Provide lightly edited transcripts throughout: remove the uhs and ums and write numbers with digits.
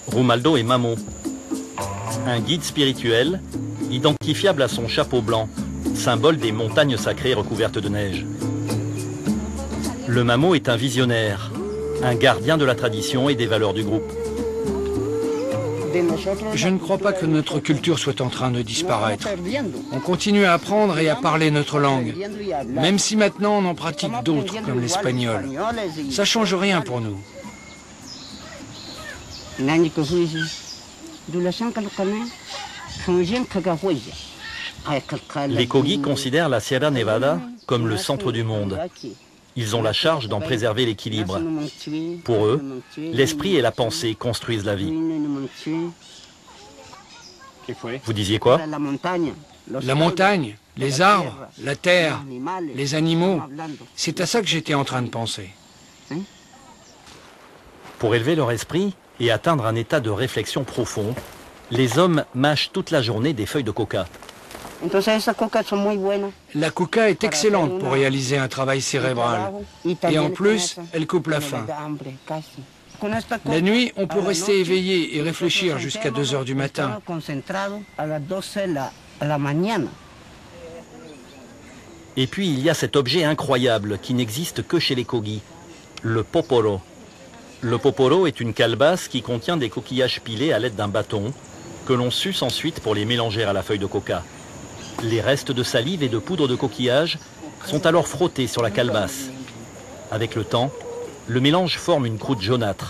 Rumaldo est Mamo, un guide spirituel identifiable à son chapeau blanc, symbole des montagnes sacrées recouvertes de neige. Le Mamo est un visionnaire, un gardien de la tradition et des valeurs du groupe. Je ne crois pas que notre culture soit en train de disparaître. On continue à apprendre et à parler notre langue, même si maintenant on en pratique d'autres, comme l'espagnol. Ça ne change rien pour nous. Les Kogi considèrent la Sierra Nevada comme le centre du monde. Ils ont la charge d'en préserver l'équilibre. Pour eux, l'esprit et la pensée construisent la vie. Vous disiez quoi? La montagne, les arbres, la terre, les animaux, c'est à ça que j'étais en train de penser. Pour élever leur esprit et atteindre un état de réflexion profond, les hommes mâchent toute la journée des feuilles de coca. La coca est excellente pour réaliser un travail cérébral. Et en plus, elle coupe la faim. La nuit, on peut rester éveillé et réfléchir jusqu'à 2 heures du matin. Et puis il y a cet objet incroyable qui n'existe que chez les Kogi, le poporo. Le poporo est une calebasse qui contient des coquillages pilés à l'aide d'un bâton que l'on suce ensuite pour les mélanger à la feuille de coca. Les restes de salive et de poudre de coquillage sont alors frottés sur la calebasse. Avec le temps, le mélange forme une croûte jaunâtre.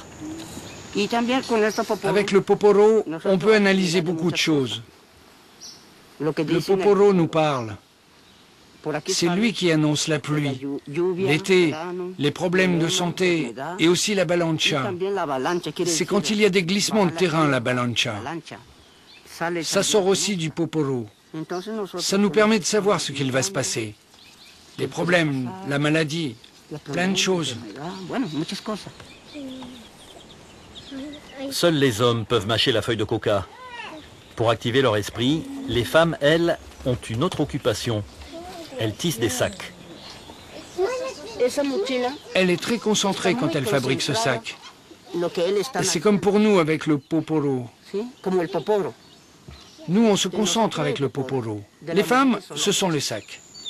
Avec le poporo, on peut analyser beaucoup de choses. Le poporo nous parle. C'est lui qui annonce la pluie, l'été, les problèmes de santé et aussi la balancha. C'est quand il y a des glissements de terrain, la balancha. Ça sort aussi du poporo. Ça nous permet de savoir ce qu'il va se passer. Les problèmes, la maladie, plein de choses. Seuls les hommes peuvent mâcher la feuille de coca. Pour activer leur esprit, les femmes, elles, ont une autre occupation. Elles tissent des sacs. Elle est très concentrée quand elle fabrique ce sac. C'est comme pour nous avec le poporo. Nous, on se concentre avec le poporo. Les femmes, ce sont les sacs.